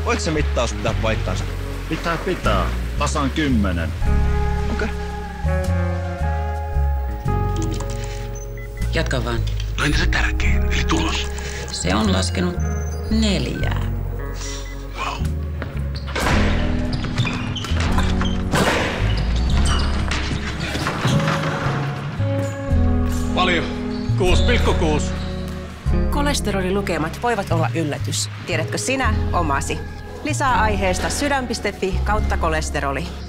Voiko se mittaus pitää paikkansa? Pitää. Tasan 10. Okei. Jatka vaan. No entä se tärkein, eli tulos? Se on laskenut 4. Wow. Paljon. 6,6. Kolesterolilukemat voivat olla yllätys. Tiedätkö sinä omasi? Lisää aiheesta sydän.fi/kolesteroli.